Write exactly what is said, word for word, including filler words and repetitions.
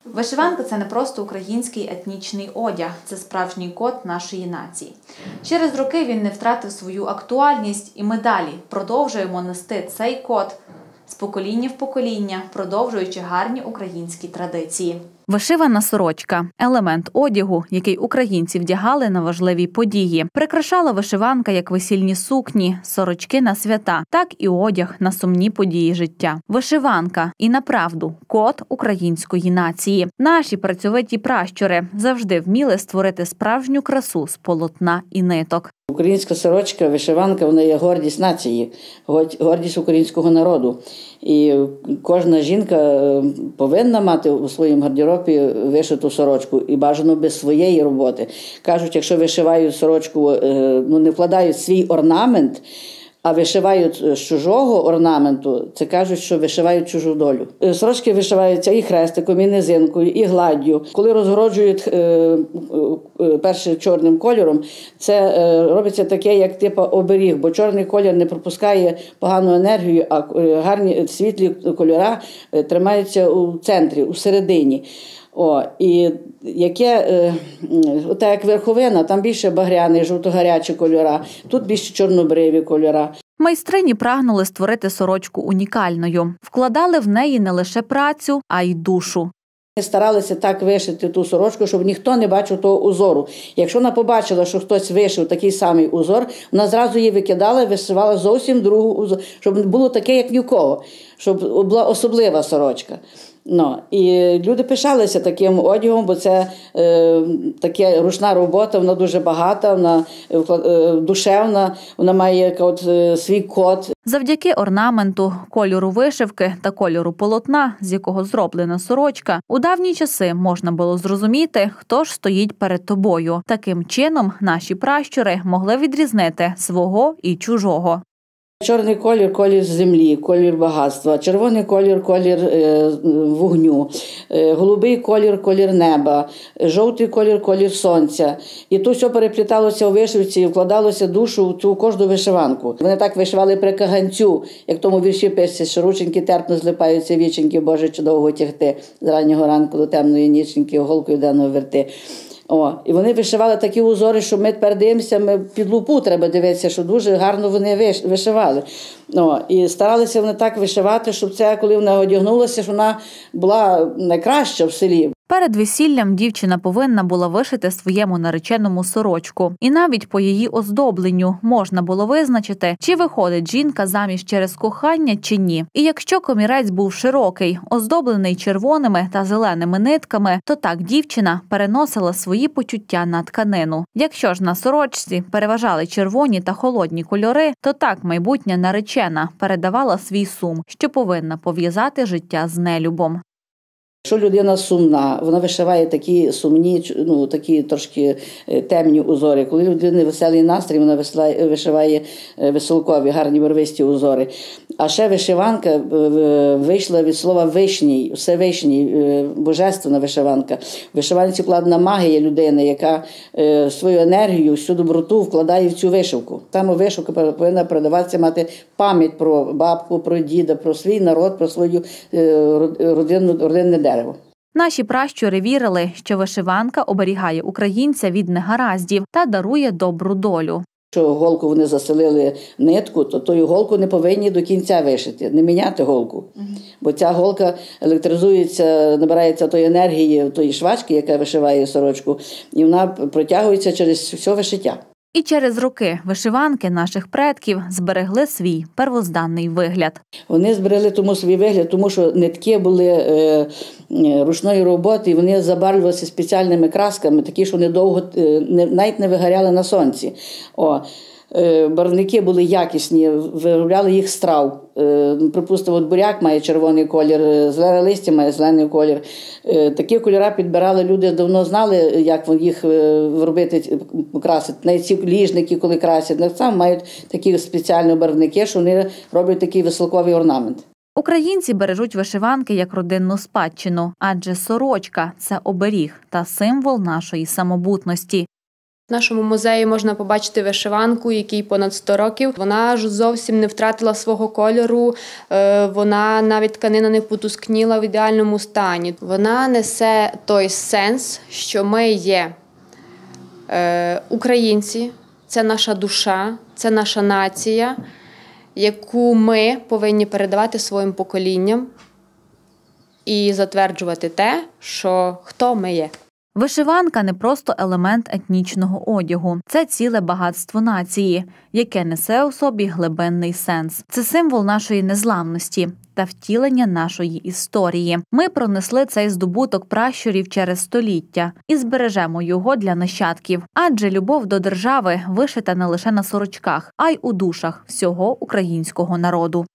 Вишиванка – це не просто український етнічний одяг, це справжній код нашої нації. Через роки він не втратив свою актуальність, і ми далі продовжуємо нести цей код з покоління в покоління, продовжуючи гарні українські традиції. Вишивана сорочка – елемент одягу, який українці вдягали на важливі події. Прикрашала вишиванка як весільні сукні, сорочки на свята, так і одяг на сумні події життя. Вишиванка – і направду код української нації. Наші працьовиті пращури завжди вміли створити справжню красу з полотна і ниток. Українська сорочка, вишиванка – вона є гордість нації, гордість українського народу. І кожна жінка повинна мати у своєму гардеробі вишиту сорочку, і бажано без своєї роботи. Кажуть, якщо вишивають сорочку, ну не вкладають свій орнамент, а вишивають з чужого орнаменту, це кажуть, що вишивають чужу долю. Сорочки вишиваються і хрестиком, і низинкою, і гладдю. Коли розгороджують е, е, першим чорним кольором, це е, робиться таке, як типу оберіг, бо чорний колір не пропускає погану енергію, а гарні світлі кольори тримаються у центрі, у середині. О, і яке, е, так як верховина, там більше багряні, жовто-гарячі кольори, тут більше чорнобриві кольори. Майстрині прагнули створити сорочку унікальною. Вкладали в неї не лише працю, а й душу. Ми старалися так вишити ту сорочку, щоб ніхто не бачив того узору. Якщо вона побачила, що хтось вишив такий самий узор, вона зразу її викидала, вишивала зовсім другу узор, щоб було таке, як нікого, щоб була особлива сорочка. Ну, і люди пишалися таким одягом, бо це е, така ручна робота, вона дуже багата, вона е, душевна, вона має от, е, свій код. Завдяки орнаменту, кольору вишивки та кольору полотна, з якого зроблена сорочка, у давні часи можна було зрозуміти, хто ж стоїть перед тобою. Таким чином наші пращури могли відрізнити свого і чужого. Чорний колір – колір землі, колір багатства, червоний колір – колір е, вогню, е, голубий колір – колір неба, жовтий колір – колір сонця. І то все перепліталося у вишивці і вкладалося душу в цю кожну вишиванку. Вони так вишивали при каганцю, як в тому вірші пишеться, що рученьки терпно злипаються віченьки, Боже, чи довго тягти, з раннього ранку до темної ніченьки, голкою денного верти. О, і вони вишивали такі узори, що ми тепер дивимося, ми під лупу треба дивитися, що дуже гарно вони вишивали. О, і старалися вони так вишивати, щоб це, коли вона одягнулася, щоб вона була найкраща в селі. Перед весіллям дівчина повинна була вишити своєму нареченому сорочку. І навіть по її оздобленню можна було визначити, чи виходить жінка заміж через кохання, чи ні. І якщо комірець був широкий, оздоблений червоними та зеленими нитками, то так дівчина переносила свої почуття на тканину. Якщо ж на сорочці переважали червоні та холодні кольори, то так майбутня наречена передавала свій сум, що повинна пов'язати життя з нелюбом. Якщо людина сумна, вона вишиває такі сумні, ну, такі трошки темні узори. Коли людина веселий настрій, вона вишиває веселкові, гарні барвисті узори. А ще вишиванка вийшла від слова «вишній», «всевишній», божественна вишиванка. В вишиванці вкладена магія людини, яка свою енергію, всю доброту вкладає в цю вишивку. Саме вишивка повинна передаватися, мати пам'ять про бабку, про діда, про свій народ, про свою родину, родинне дерево. Наші пращури вірили, що вишиванка оберігає українця від негараздів та дарує добру долю. Якщо голку вони заселили нитку, то тою голку не повинні до кінця вишити, не міняти голку. Бо ця голка електризується, набирається тої енергії, тої швачки, яка вишиває сорочку, і вона протягується через все вишиття. І через роки вишиванки наших предків зберегли свій первозданний вигляд. Вони зберегли тому свій вигляд, тому що нитки були е, ручної роботи, і вони забарвлювалися спеціальними красками, такі, що вони довго, е, навіть не вигоряли на сонці. О, е, барвники були якісні, виробляли їх з трав. Е, припустимо, от буряк має червоний колір, зелене листя має зелений колір. Е, такі кольори підбирали люди, давно знали, як їх робити, красити. Навіть ці ліжники, коли красять, так само мають такі спеціальні барвники, що вони роблять такий веселковий орнамент. Українці бережуть вишиванки як родинну спадщину, адже сорочка – це оберіг та символ нашої самобутності. В нашому музеї можна побачити вишиванку, якій понад сто років. Вона ж зовсім не втратила свого кольору, вона навіть тканина не потускніла в ідеальному стані. Вона несе той сенс, що ми є українці, це наша душа, це наша нація, яку ми повинні передавати своїм поколінням і затверджувати те, що хто ми є. Вишиванка – не просто елемент етнічного одягу. Це ціле багатство нації, яке несе у собі глибинний сенс. Це символ нашої незламності та втілення нашої історії. Ми пронесли цей здобуток пращурів через століття і збережемо його для нащадків. Адже любов до держави вишита не лише на сорочках, а й у душах всього українського народу.